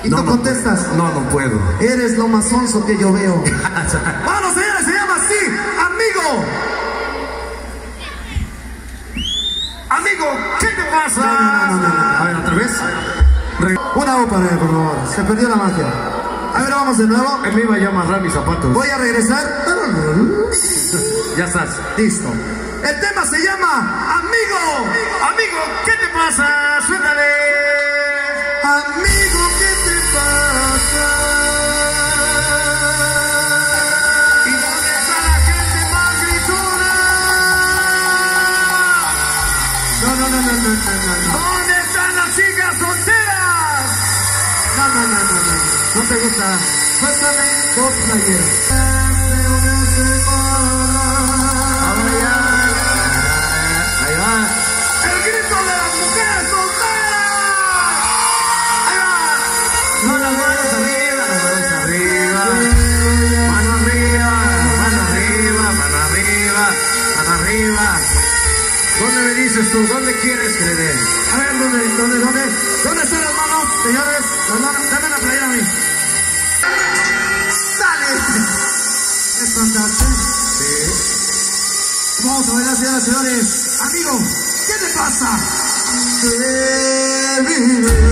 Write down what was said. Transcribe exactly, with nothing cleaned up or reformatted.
Y no, tú no contestas. Puedo. No, no puedo. Eres lo más sonso que yo veo. Bueno, señores, se llama así, amigo. Amigo, ¿qué te pasa? No, no, no, no, no. A ver, otra vez. Re Una O para él, por favor. Se perdió la magia. A ver, vamos de nuevo. Me iba yo a amarrar mis zapatos. Voy a regresar. Ya estás. Listo. El tema se llama Amigo. Amigo, ¿qué te pasa? Suéltale. Amigo, ¿qué te pasa? ¿Y dónde está la gente más gritona? No, no, no, no, no, no, no. ¿Dónde están las chicas solteras? No, no, no, no, no. ¿No te gusta? Suéltame dos playeras. Ahora ya. Ahí va. El grito de las mujeres solteras. Ahí va. No, las manos arriba, las manos arriba. Mano arriba, mano arriba, mano arriba, mano arriba. ¿Dónde me dices tú? ¿Dónde quieres que le den? A ver, ¿dónde, dónde, dónde? ¿Dónde están las manos, señores? Las manos, dame la playera a mí. ¡Sale! Es fantástico. Sí. Vamos a bailar, señoras y señores. Amigo, ¿qué te pasa? Te vive.